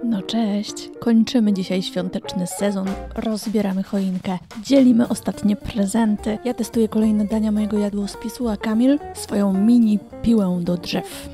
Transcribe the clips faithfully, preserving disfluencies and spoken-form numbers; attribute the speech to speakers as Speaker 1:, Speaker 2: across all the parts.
Speaker 1: No cześć! Kończymy dzisiaj świąteczny sezon, rozbieramy choinkę, dzielimy ostatnie prezenty. Ja testuję kolejne dania mojego jadłospisu, a Kamil swoją mini piłę do drzew.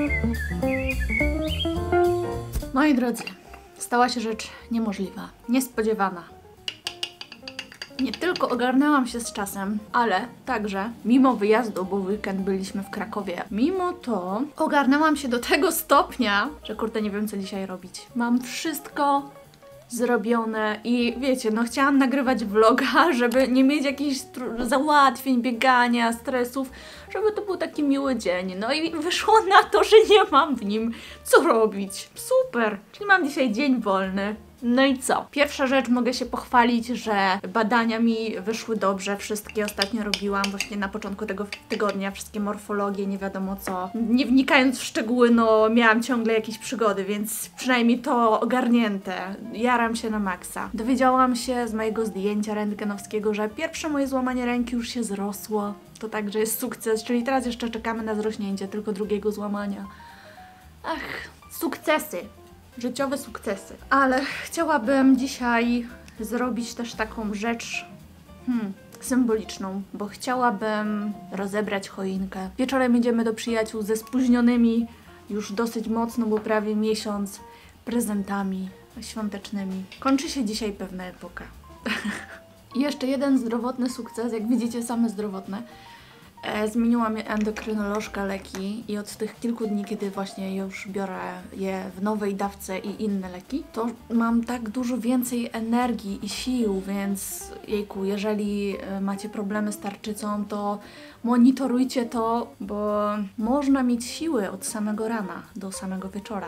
Speaker 1: Moi drodzy, stała się rzecz niemożliwa, niespodziewana. Nie tylko ogarnęłam się z czasem, ale także mimo wyjazdu, bo w weekend byliśmy w Krakowie, mimo to ogarnęłam się do tego stopnia, że kurde nie wiem co dzisiaj robić. Mam wszystko zrobione i wiecie, no chciałam nagrywać vloga, żeby nie mieć jakichś załatwień, biegania, stresów, żeby to był taki miły dzień. No i wyszło na to, że nie mam w nim co robić. Super! Czyli mam dzisiaj dzień wolny. No i co? Pierwsza rzecz, mogę się pochwalić, że badania mi wyszły dobrze, wszystkie ostatnio robiłam właśnie na początku tego tygodnia, wszystkie morfologie, nie wiadomo co. Nie wnikając w szczegóły, no miałam ciągle jakieś przygody, więc przynajmniej to ogarnięte. Jaram się na maksa. Dowiedziałam się z mojego zdjęcia rentgenowskiego, że pierwsze moje złamanie ręki już się zrosło. To także jest sukces, czyli teraz jeszcze czekamy na zrośnięcie tylko drugiego złamania. Ach, sukcesy. Życiowe sukcesy. Ale chciałabym dzisiaj zrobić też taką rzecz hmm, symboliczną, bo chciałabym rozebrać choinkę. Wieczorem idziemy do przyjaciół ze spóźnionymi już dosyć mocno, bo prawie miesiąc, prezentami świątecznymi. Kończy się dzisiaj pewna epoka. I jeszcze jeden zdrowotny sukces, jak widzicie same zdrowotne. E, zmieniła mnie endokrynolożka leki i od tych kilku dni, kiedy właśnie już biorę je w nowej dawce i inne leki, to mam tak dużo więcej energii i sił, więc jejku, jeżeli macie problemy z tarczycą, to monitorujcie to, bo można mieć siły od samego rana do samego wieczora.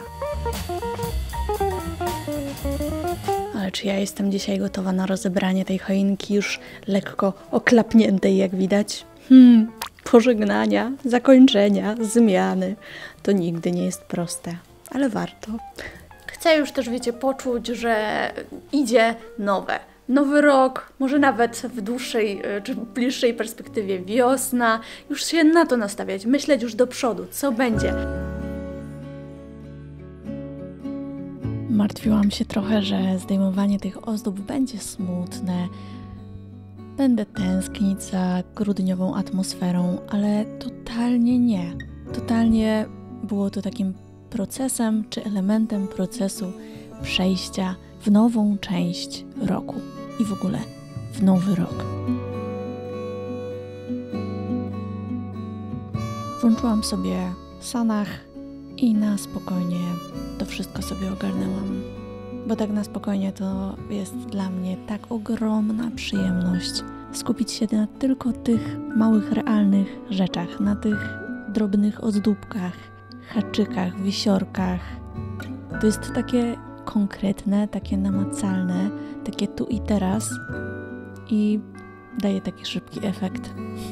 Speaker 1: Ale czy ja jestem dzisiaj gotowa na rozebranie tej choinki już lekko oklapniętej, jak widać? Hmm, pożegnania, zakończenia, zmiany. To nigdy nie jest proste, ale warto. Chcę już też, wiecie, poczuć, że idzie nowe. Nowy rok, może nawet w dłuższej czy bliższej perspektywie wiosna. Już się na to nastawiać, myśleć już do przodu, co będzie. Martwiłam się trochę, że zdejmowanie tych ozdób będzie smutne. Będę tęsknić za grudniową atmosferą, ale totalnie nie. Totalnie było to takim procesem, czy elementem procesu przejścia w nową część roku i w ogóle w nowy rok. Włączyłam sobie Sanach i na spokojnie to wszystko sobie ogarnęłam. Bo tak na spokojnie to jest dla mnie tak ogromna przyjemność skupić się na tylko tych małych, realnych rzeczach, na tych drobnych ozdóbkach, haczykach, wisiorkach. To jest takie konkretne, takie namacalne, takie tu i teraz i daje taki szybki efekt.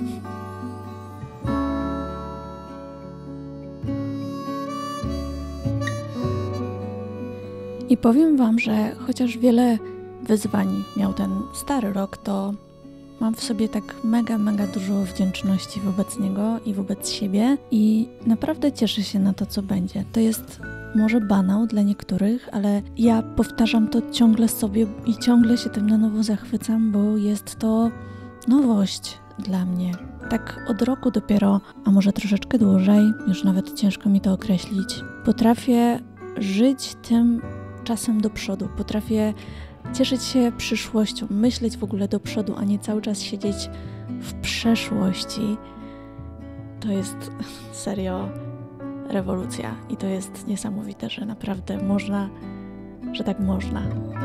Speaker 1: I powiem Wam, że chociaż wiele wyzwań miał ten stary rok, to mam w sobie tak mega, mega dużo wdzięczności wobec niego i wobec siebie i naprawdę cieszę się na to, co będzie. To jest może banał dla niektórych, ale ja powtarzam to ciągle sobie i ciągle się tym na nowo zachwycam, bo jest to nowość dla mnie. Tak od roku dopiero, a może troszeczkę dłużej, już nawet ciężko mi to określić, potrafię żyć tym czasem do przodu. Potrafię cieszyć się przyszłością, myśleć w ogóle do przodu, a nie cały czas siedzieć w przeszłości. To jest serio rewolucja i to jest niesamowite, że naprawdę można, że tak można.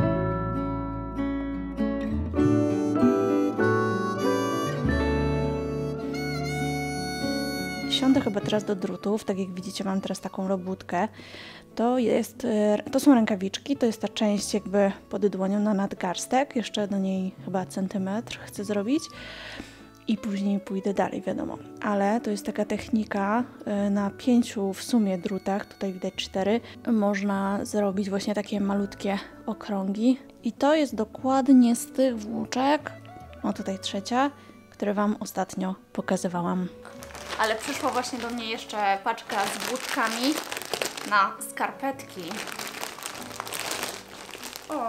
Speaker 1: Siądę chyba teraz do drutów, tak jak widzicie mam teraz taką robótkę. To, jest, to są rękawiczki, to jest ta część jakby pod dłonią na nadgarstek, jeszcze do niej chyba centymetr chcę zrobić i później pójdę dalej, wiadomo. Ale to jest taka technika na pięciu w sumie drutach, tutaj widać cztery, można zrobić właśnie takie malutkie okrągi i to jest dokładnie z tych włóczek, o tutaj trzecia, które Wam ostatnio pokazywałam. Ale przyszła właśnie do mnie jeszcze paczka z włóczkami na skarpetki.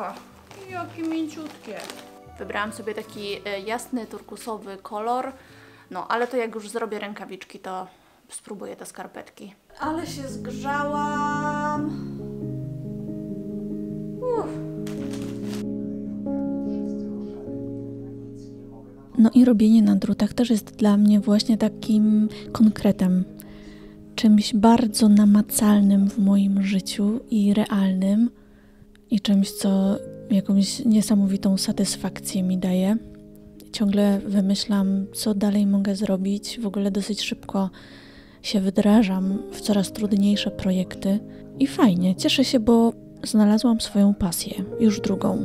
Speaker 1: O, jakie mięciutkie. Wybrałam sobie taki jasny, turkusowy kolor. No, ale to jak już zrobię rękawiczki, to spróbuję te skarpetki. Ale się zgrzałam. Uff.
Speaker 2: No i robienie na drutach też jest dla mnie właśnie takim konkretem. Czymś bardzo namacalnym w moim życiu i realnym. I czymś, co jakąś niesamowitą satysfakcję mi daje. Ciągle wymyślam, co dalej mogę zrobić. W ogóle dosyć szybko się wdrażam w coraz trudniejsze projekty. I fajnie, cieszę się, bo znalazłam swoją pasję, już drugą.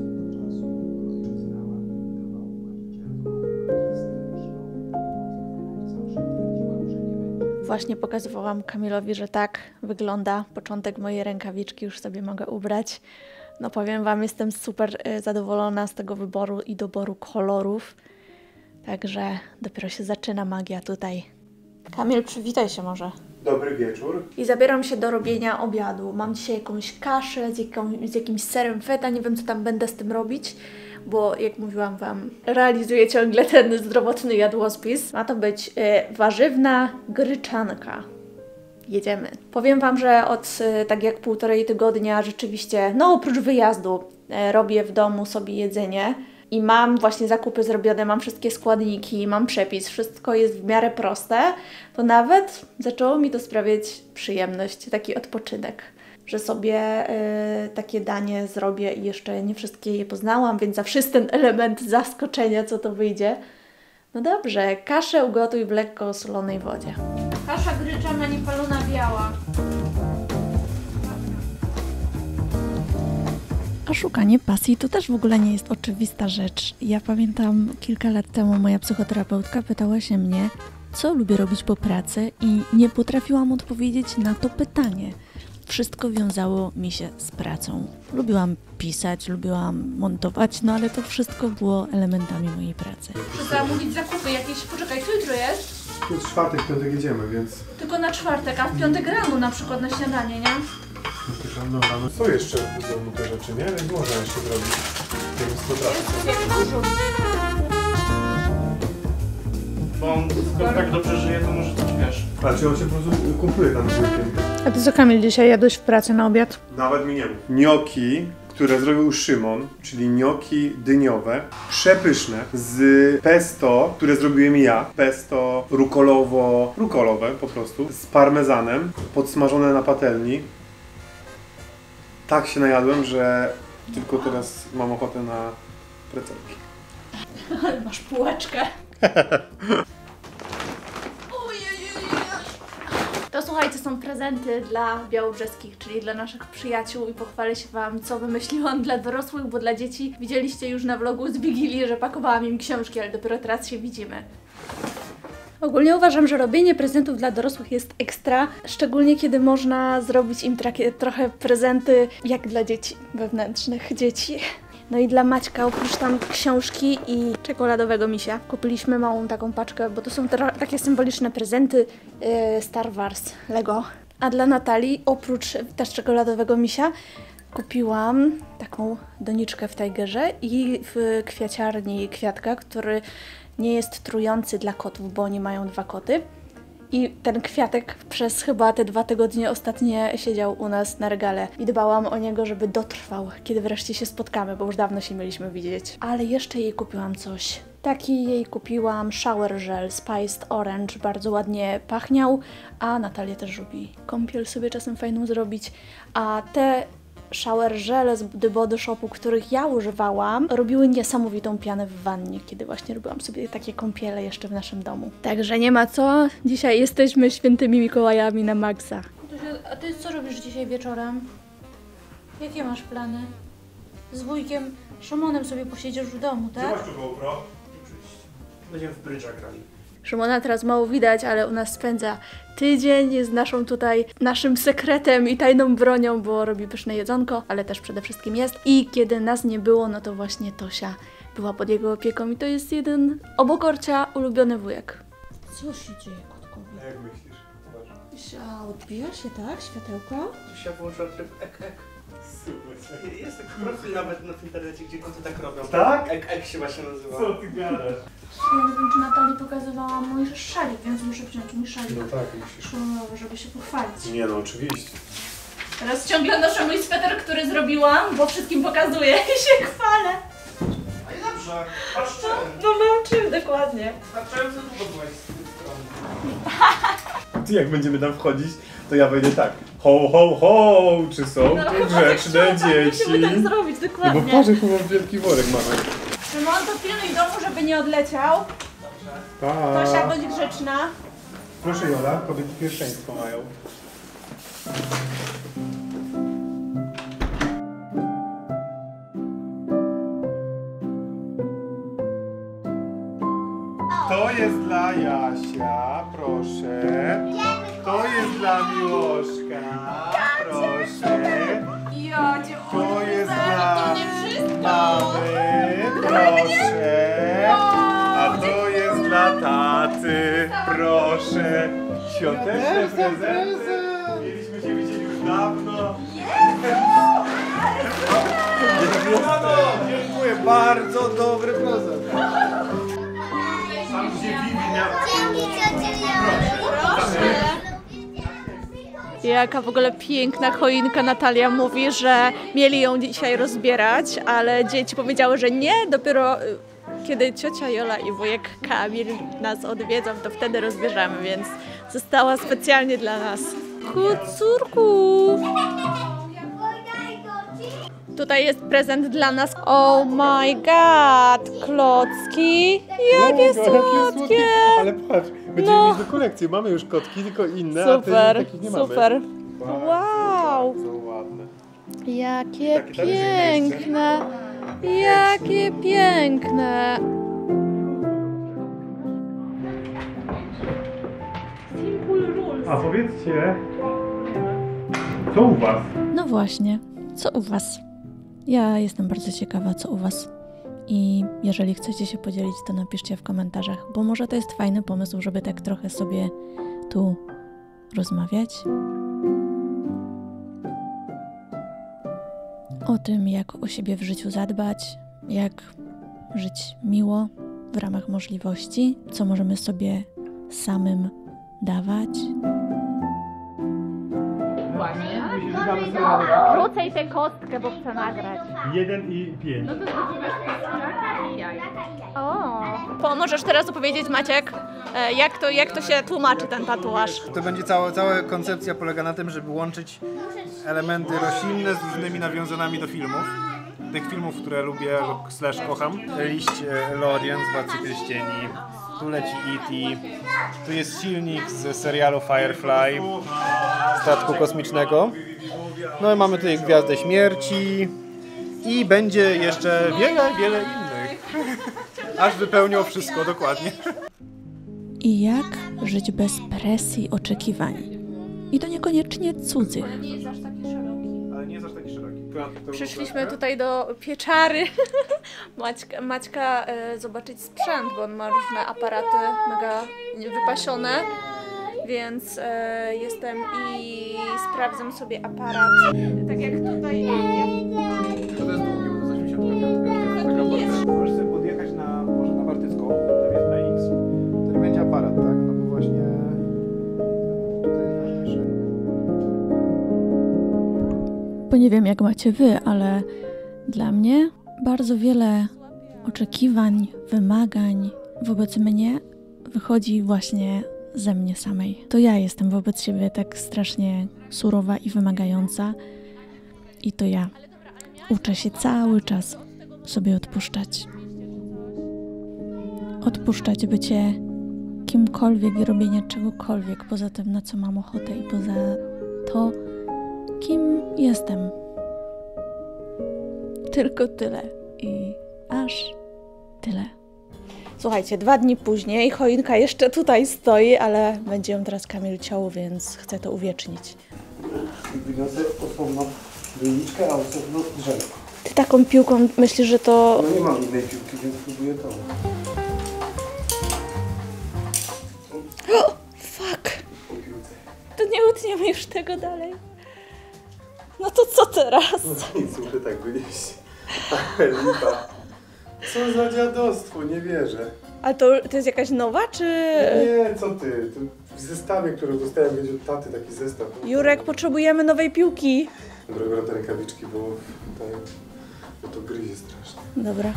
Speaker 2: Właśnie pokazywałam Kamilowi, że tak wygląda początek mojej rękawiczki, już sobie mogę ubrać. No powiem Wam, jestem super zadowolona z tego wyboru i doboru kolorów. Także dopiero się zaczyna magia tutaj. Kamil, przywitaj się może.
Speaker 3: Dobry wieczór.
Speaker 1: I zabieram się do robienia obiadu. Mam dzisiaj jakąś kaszę z, jaką, z jakimś serem feta, nie wiem co tam będę z tym robić, bo jak mówiłam Wam, realizuję ciągle ten zdrowotny jadłospis. Ma to być y, warzywna gryczanka. Jedziemy. Powiem Wam, że od y, tak jak półtorej tygodnia rzeczywiście, no oprócz wyjazdu, y, robię w domu sobie jedzenie. I mam właśnie zakupy zrobione, mam wszystkie składniki, mam przepis, wszystko jest w miarę proste, to nawet zaczęło mi to sprawiać przyjemność, taki odpoczynek, że sobie y, takie danie zrobię i jeszcze nie wszystkie je poznałam, więc zawsze jest ten element zaskoczenia, co to wyjdzie. No dobrze, kaszę ugotuj w lekko osolonej wodzie. Kasza gryczana niepalona biała.
Speaker 2: A szukanie pasji to też w ogóle nie jest oczywista rzecz. Ja pamiętam, kilka lat temu moja psychoterapeutka pytała się mnie, co lubię robić po pracy i nie potrafiłam odpowiedzieć na to pytanie. Wszystko wiązało mi się z pracą. Lubiłam pisać, lubiłam montować, no ale to wszystko było elementami mojej pracy.
Speaker 1: Muszę zamówić zakupy jakieś, poczekaj, co jutro jest?
Speaker 3: To jest czwartek, piątek jedziemy, więc...
Speaker 1: Tylko na czwartek, a w piątek rano na przykład na śniadanie, nie?
Speaker 3: No, no, są jeszcze w domu te rzeczy, nie? Więc można jeszcze zrobić. Więc potrafię.
Speaker 1: Jak dużo.
Speaker 4: Bo on skoro tak dobrze żyje, to może coś wiesz.
Speaker 3: A czy on się po prostu kumpluje tam z weekend?
Speaker 1: A ty co, Kamil, dzisiaj jadłeś w pracy na obiad?
Speaker 3: Nawet mi nie mów. Gnocchi, które zrobił Szymon, czyli gnocchi dyniowe, przepyszne, z pesto, które zrobiłem ja, pesto rukolowo, rukolowe po prostu, z parmezanem, podsmażone na patelni. Tak się najadłem, że tylko teraz mam ochotę na precelki.
Speaker 1: Ale masz półeczkę. To słuchajcie, są prezenty dla białobrzeskich, czyli dla naszych przyjaciół i pochwalę się Wam, co wymyśliłam dla dorosłych, bo dla dzieci widzieliście już na vlogu z Wigilii, że pakowałam im książki, ale dopiero teraz się widzimy. Ogólnie uważam, że robienie prezentów dla dorosłych jest ekstra, szczególnie kiedy można zrobić im takie trochę prezenty jak dla dzieci, wewnętrznych dzieci. No i dla Maćka, oprócz tam książki i czekoladowego misia, kupiliśmy małą taką paczkę, bo to są takie symboliczne prezenty yy, Star Wars Lego. A dla Natalii, oprócz też czekoladowego misia, kupiłam taką doniczkę w Tigerze i w kwiaciarni Kwiatka, który nie jest trujący dla kotów, bo oni mają dwa koty. I ten kwiatek przez chyba te dwa tygodnie ostatnie siedział u nas na regale i dbałam o niego, żeby dotrwał, kiedy wreszcie się spotkamy, bo już dawno się mieliśmy widzieć. Ale jeszcze jej kupiłam coś. Taki jej kupiłam shower gel Spiced Orange, bardzo ładnie pachniał, a Natalia też lubi kąpiel sobie czasem fajną zrobić. A te shower gele z The Body Shopu, których ja używałam, robiły niesamowitą pianę w wannie, kiedy właśnie robiłam sobie takie kąpiele jeszcze w naszym domu. Także nie ma co, dzisiaj jesteśmy świętymi Mikołajami na maksa. A ty co robisz dzisiaj wieczorem? Jakie masz plany? Z wujkiem Szymonem sobie posiedziesz w domu, tak?
Speaker 3: Masz tu GoPro?
Speaker 4: Będziemy w brydża grali.
Speaker 1: Szymona teraz mało widać, ale u nas spędza tydzień, jest naszą tutaj, naszym sekretem i tajną bronią, bo robi pyszne jedzonko, ale też przede wszystkim jest. I kiedy nas nie było, no to właśnie Tosia była pod jego opieką i to jest jeden obok Orcia ulubiony wujek. Co się dzieje kotkowi?
Speaker 3: Jak myślisz? Zobacz.
Speaker 1: A odbija się, tak? Światełko?
Speaker 4: Tu się włączyła tryb ek ek.
Speaker 3: Super.
Speaker 4: Jest taki profil nawet na internecie, gdzie koty tak robią.
Speaker 3: Tak?
Speaker 4: Ek, ek się właśnie nazywa.
Speaker 3: Co ty gadasz?
Speaker 1: Ja nie wiem, czy Natalii pokazywała mój szalik, więc muszę wziąć mój szalik,
Speaker 3: No tak, musisz.
Speaker 1: żeby się pochwalić.
Speaker 3: Nie no, oczywiście.
Speaker 1: Teraz ciągle noszę mój sweter, który zrobiłam, bo wszystkim pokazuję i się chwalę.
Speaker 4: A i dobrze, patrz czym.
Speaker 1: No mam czym dokładnie.
Speaker 4: Wystarczająco długo byłaś z tej strony.
Speaker 3: Ty jak będziemy tam wchodzić, to ja wejdę tak. Ho, ho, ho! Czy są
Speaker 1: No,
Speaker 3: tu
Speaker 1: chyba
Speaker 3: grzeczne
Speaker 1: tak, tak,
Speaker 3: dzieci?
Speaker 1: musimy tak zrobić,
Speaker 3: No
Speaker 1: dokładnie.
Speaker 3: bo patrz, jaki mam wielki worek mamy.
Speaker 1: Szymon, to pilnuj domu, żeby nie odleciał.
Speaker 3: Pa.
Speaker 1: Tosia, bądź grzeczna.
Speaker 3: Proszę Jola, kobiety pierwszeństwo mają. To jest dla Jasia, proszę. To jest dla Miłoszka, proszę.
Speaker 1: Jodzie,
Speaker 3: To jest dla
Speaker 1: to nie wszystko.
Speaker 3: mamy, proszę. A to jest dla taty, proszę. Świąteczne prezenty. Mieliśmy się widzieć już dawno. Dziękuję, bardzo dobry prezent. Tam gdzie Vivi miał...
Speaker 1: Jaka w ogóle piękna choinka. Natalia mówi, że mieli ją dzisiaj rozbierać, ale dzieci powiedziały, że nie, dopiero y, kiedy ciocia Jola i wujek Kamil nas odwiedzą, to wtedy rozbierzemy, więc została specjalnie dla nas. Kucurku! Tutaj jest prezent dla nas. Oh my god! Klocki! Jakie słodkie!
Speaker 3: Ale patrz, będziemy
Speaker 1: No.
Speaker 3: mieć do kolekcji. Mamy już kotki, tylko inne, a
Speaker 1: Super,
Speaker 3: te takich nie mamy.
Speaker 1: super.
Speaker 3: Bardzo,
Speaker 1: Wow!
Speaker 3: Bardzo ładne.
Speaker 1: Jakie
Speaker 3: Takie talerzyki
Speaker 1: piękne! Jakie piękne!
Speaker 3: A powiedzcie, co u was?
Speaker 2: No właśnie, co u Was? Ja jestem bardzo ciekawa, co u Was. I jeżeli chcecie się podzielić, to napiszcie w komentarzach, bo może to jest fajny pomysł, żeby tak trochę sobie tu rozmawiać. O tym, jak o siebie w życiu zadbać, jak żyć miło w ramach możliwości, co możemy sobie samym dawać.
Speaker 1: Wrócaj tę kostkę, bo chcę nagrać.
Speaker 3: Jeden i pięć.
Speaker 1: O. Pomożesz teraz opowiedzieć, Maciek, e, jak to, jak to się tłumaczy ten tatuaż?
Speaker 4: To będzie cała, cała koncepcja polega na tym, żeby łączyć elementy roślinne z różnymi nawiązaniami do filmów. Tych filmów, które lubię lub slash kocham. Liść e, Lorien z Władcy Pierścieni. Tu leci E T Tu jest silnik z serialu Firefly, statku kosmicznego. No i mamy tutaj Gwiazdę Śmierci. I będzie jeszcze wiele, wiele innych. Aż wypełnią wszystko dokładnie.
Speaker 2: I jak żyć bez presji oczekiwań. I to niekoniecznie cudzych.
Speaker 4: Ale nie jest aż taki szeroki.
Speaker 1: Przyszliśmy tutaj do pieczary Maćka, Maćka e, zobaczyć sprzęt, bo on ma różne aparaty mega wypasione, więc e, jestem i sprawdzam sobie aparat. Tak jak tutaj.
Speaker 4: To jest długie, bo to jest osiemdziesiąt. Możesz sobie podjechać na, może na Bartycką, tam jest A X. To nie będzie aparat, tak? No bo właśnie tutaj jest ważniejsze.
Speaker 2: Bo nie wiem, jak macie wy, ale dla mnie bardzo wiele oczekiwań, wymagań wobec mnie wychodzi właśnie ze mnie samej. To ja jestem wobec siebie tak strasznie surowa i wymagająca. I to ja uczę się cały czas sobie odpuszczać. Odpuszczać bycie kimkolwiek i robienie czegokolwiek poza tym, na co mam ochotę i poza to, kim jestem. Tylko tyle i aż tyle. Słuchajcie, dwa dni później choinka jeszcze tutaj stoi, ale będzie ją teraz Kamil ciął, więc chcę to uwiecznić.
Speaker 3: Wyniosę osobną doniczkę, a osobno drzewko.
Speaker 2: Ty taką piłką myślisz, że to...
Speaker 3: No nie mam innej piłki, więc próbuję to.
Speaker 2: Fuck! To nie utniemy już tego dalej. No to co teraz?
Speaker 3: No nic, muszę tak wynieść. Ale lipa. Co za dziadostwo, nie wierzę.
Speaker 2: A to, to jest jakaś nowa, czy...
Speaker 3: Nie, co ty? To w zestawie, który dostałem będzie od taty, taki zestaw.
Speaker 2: Jurek, potrzebujemy nowej piłki.
Speaker 3: Biorę te rękawiczki, bo, tutaj, bo to gryzie strasznie.
Speaker 2: Dobra.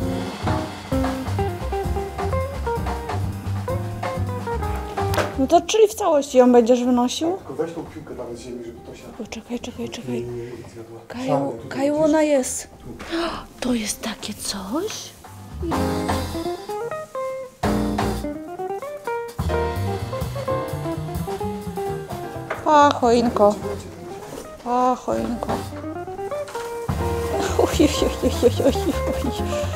Speaker 2: No to czyli w całości ją będziesz wynosił?
Speaker 3: Tylko weź tą piłkę nawet z ziemi, żeby to się...
Speaker 2: O, czekaj, czekaj, czekaj.
Speaker 3: Nie, nie, nie zjadła.
Speaker 2: Kaju,
Speaker 3: Czarne, tutaj
Speaker 2: Kaju,
Speaker 3: widzisz?
Speaker 2: ona jest. To jest takie coś? Pa, choinko. Pa, choinko. Oj, oj, oj, oj, oj, oj.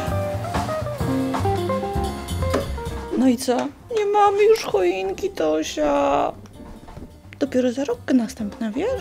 Speaker 2: No i co? Nie mamy już choinki, Tosia. Dopiero za rok następna, wiesz?